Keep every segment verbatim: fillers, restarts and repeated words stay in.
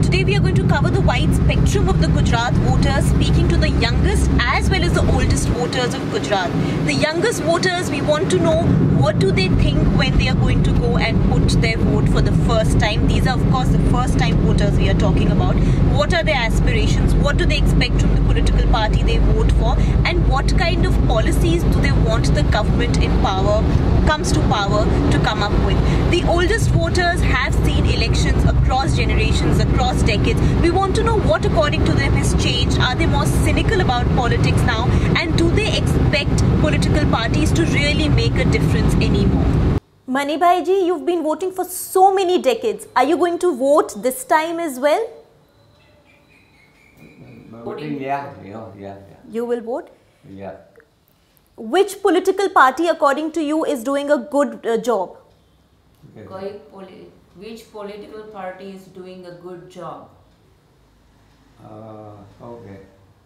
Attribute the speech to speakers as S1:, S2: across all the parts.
S1: Today we are going to cover the wide spectrum of the Gujarat voters, speaking to the youngest as well as the oldest voters of Gujarat. The youngest voters, we want to know what do they think when they are going to go and put their vote for the first time. These are of course the first time voters we are talking about. What are their aspirations? What do they expect from the political party they vote for? And what kind of policies do they want the government in power, comes to power, to come up with? The oldest voters have seen elections across generations, across decades. We want to know what according to them has changed. Are they more cynical about politics now? And do they expect political parties to really make a difference anymore? Manibhai ji, you've been voting for so many decades. Are you going to vote this time as well?
S2: Voting, yeah, yeah, yeah, yeah.
S1: You will vote?
S2: Yeah.
S1: Which political party according to you is doing a good uh, job?
S3: Okay. Which political party is doing a good job?
S2: Uh, okay.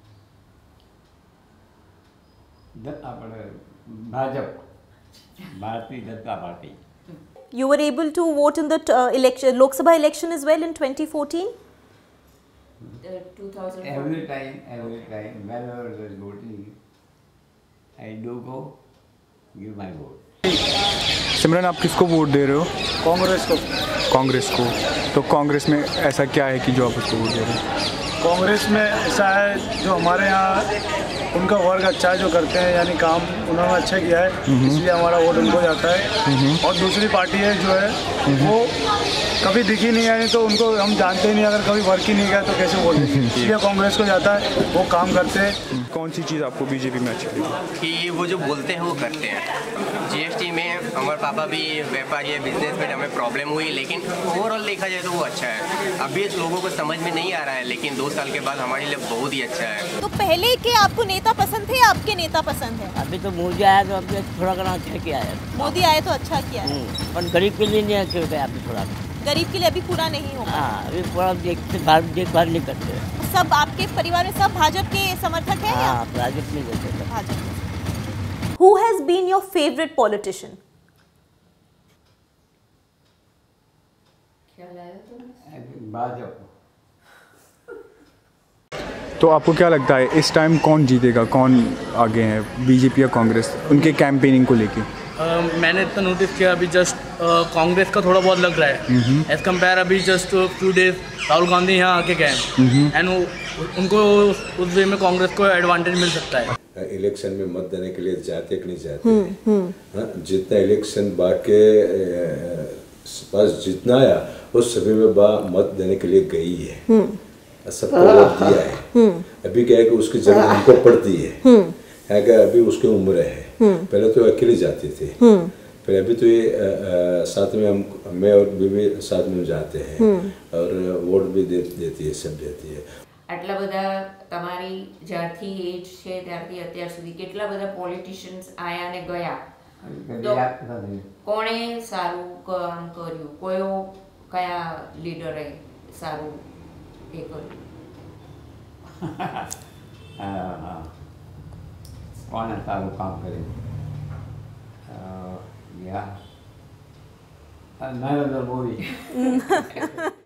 S2: The Bhajap, Bharatiya Janata Party.
S1: You were able to vote in the uh, election, Lok Sabha election as well in twenty fourteen?
S3: The two thousand fourteen.
S2: Every time, every time, whenever there is voting, I do go, give my vote.
S4: सिमरन, आप किसको vote दे रहे हो?
S5: कांग्रेस को।
S4: कांग्रेस को। तो कांग्रेस में ऐसा क्या है कि जो आप उसको वोट दे रहे हो?
S5: कांग्रेस में ऐसा है जो हमारे यहाँ उनका वर्ग अच्छा है, जो करते हैं, यानी काम उन्होंने अच्छा किया है, इसलिए हमारा वोट उनको जाता है। और दूसरी पार्टी है जो है वो कभी दिखी नहीं है, तो उनको हम जानते ही नहीं, अगर कभी वर्क ही नहीं गया तो कैसे वोट देंगे, इसलिए कांग्रेस को जाता है, वो काम करते हैं।
S4: कौन सी चीज़ आपको बीजेपी में अच्छी लगी?
S6: कि वो जो बोलते हैं वो करते हैं। जीएसटी में हमारे पापा भी व्यापारी है, बिजनेस में हमें प्रॉब्लम हुई, लेकिन ओवरऑल देखा जाए तो वो अच्छा है। अभी लोगों को समझ में नहीं आ रहा है, लेकिन दो साल के बाद हमारे लिए बहुत ही अच्छा है।
S1: तो पहले के आपको नेता पसंद थे या आपके नेता पसंद है?
S7: अभी तो मोदी आया तो अभी थोड़ा करना अच्छा किया है।
S1: मोदी आए तो अच्छा किया है,
S7: पर गरीब के लिए नहीं अच्छा किया अभी थोड़ा।
S1: गरीब के लिए अभी पूरा नहीं होगा।
S7: हाँ, अभी पूरा देखते देखभाल नहीं करते।
S1: सब आपके परिवार में सब भाजपा के समर्थक हैं?
S7: हाँ, भाजपा में देते।
S1: Bhajpa. Who has been your favorite politician?
S2: Bhajpa.
S4: तो आपको क्या लगता है इस टाइम कौन जीतेगा, कौन आगे है, बीजेपी या कांग्रेस, उनके कैंपेनिंग को लेके?
S8: Uh, मैंने इतना नोटिस किया अभी जस्ट कांग्रेस uh, का थोड़ा बहुत लग रहा है एज कम्पेयर। अभी just few days Rahul Gandhi यहाँ आके गए एंड उनको उस वे में कांग्रेस को एडवांटेज मिल सकता है।
S9: इलेक्शन में मत देने के लिए जाते कि नहीं जाते, हाँ, जितना इलेक्शन बाके पास जितना आया उस सभी में बा मत देने के लिए गई है, सबको वोट दिया है। अभी क्या है कि उसकी जरूरत हमको पड़ती है, है कि अभी उसकी उम्र है, पहले तो अकेले जाते थे, फिर अभी तो ये आ, आ, साथ में हम मैं और बीवी साथ में जाते हैं और वोट भी दे, देती है, सब देती है।
S3: આટલા બધા તમારી જ્યારથી એજ છે ત્યારથી અત્યાર સુધી કેટલા બધા પોલિટિશિયન્સ આયા ને ગયા, તો કોણે સારું કામ કર્યું, કયો કયા લીડરે સારું એ કર્યું?
S2: कौन सारू काम करे? या नरेंद्र मोदी।